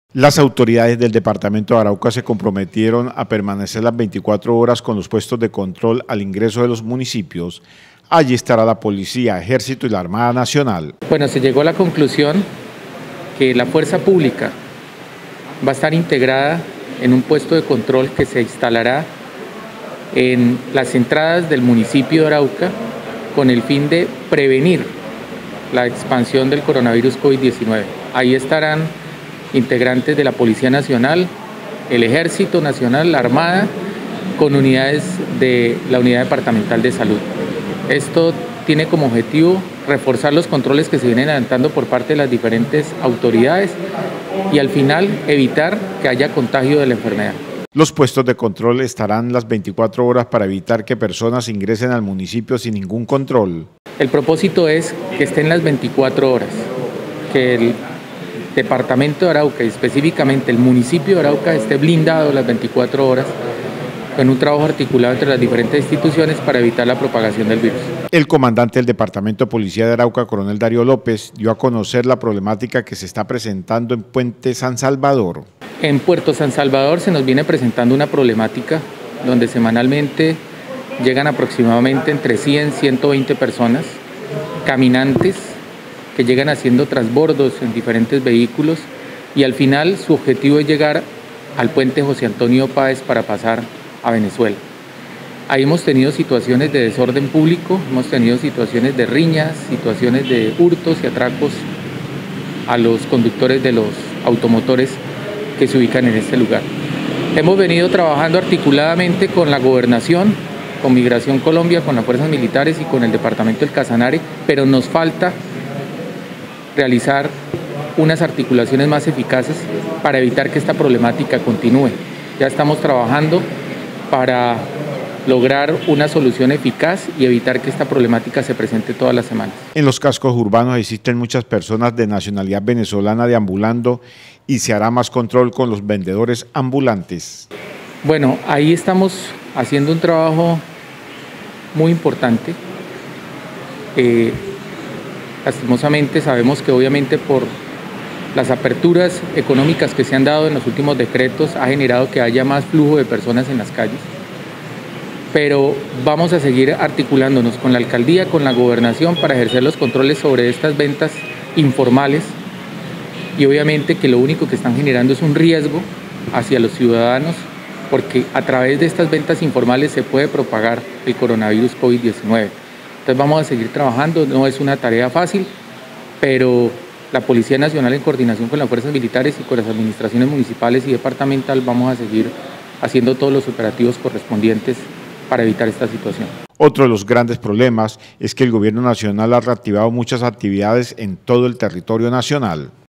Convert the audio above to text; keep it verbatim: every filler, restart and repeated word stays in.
Las autoridades del departamento de Arauca se comprometieron a permanecer las veinticuatro horas con los puestos de control al ingreso de los municipios. Allí estará la Policía, Ejército y la Armada Nacional. Bueno, se llegó a la conclusión que la fuerza pública va a estar integrada en un puesto de control que se instalará en las entradas del municipio de Arauca con el fin de prevenir la expansión del coronavirus COVID diecinueve. Ahí estarán integrantes de la Policía Nacional, el Ejército Nacional, la Armada, con unidades de la Unidad Departamental de Salud. Esto tiene como objetivo reforzar los controles que se vienen adelantando por parte de las diferentes autoridades y al final evitar que haya contagio de la enfermedad. Los puestos de control estarán las veinticuatro horas para evitar que personas ingresen al municipio sin ningún control. El propósito es que estén las veinticuatro horas, que el departamento de Arauca y específicamente el municipio de Arauca esté blindado las veinticuatro horas con un trabajo articulado entre las diferentes instituciones para evitar la propagación del virus. El comandante del Departamento de Policía de Arauca, coronel Darío López, dio a conocer la problemática que se está presentando en Puente San Salvador. En Puerto San Salvador se nos viene presentando una problemática donde semanalmente llegan aproximadamente entre cien y ciento veinte personas, caminantes, que llegan haciendo transbordos en diferentes vehículos y al final su objetivo es llegar al puente José Antonio Páez para pasar a Venezuela. Ahí hemos tenido situaciones de desorden público, hemos tenido situaciones de riñas, situaciones de hurtos y atracos a los conductores de los automotores que se ubican en este lugar. Hemos venido trabajando articuladamente con la Gobernación, con Migración Colombia, con las fuerzas militares y con el departamento del Casanare, pero nos falta realizar unas articulaciones más eficaces para evitar que esta problemática continúe. Ya estamos trabajando para lograr una solución eficaz y evitar que esta problemática se presente todas las semanas. En los cascos urbanos existen muchas personas de nacionalidad venezolana deambulando y se hará más control con los vendedores ambulantes. Bueno, ahí estamos haciendo un trabajo muy importante. Eh, lastimosamente sabemos que obviamente por las aperturas económicas que se han dado en los últimos decretos ha generado que haya más flujo de personas en las calles. Pero vamos a seguir articulándonos con la alcaldía, con la gobernación para ejercer los controles sobre estas ventas informales y obviamente que lo único que están generando es un riesgo hacia los ciudadanos porque a través de estas ventas informales se puede propagar el coronavirus COVID diecinueve. Entonces vamos a seguir trabajando, no es una tarea fácil, pero la Policía Nacional en coordinación con las fuerzas militares y con las administraciones municipales y departamentales vamos a seguir haciendo todos los operativos correspondientes para evitar esta situación. Otro de los grandes problemas es que el gobierno nacional ha reactivado muchas actividades en todo el territorio nacional.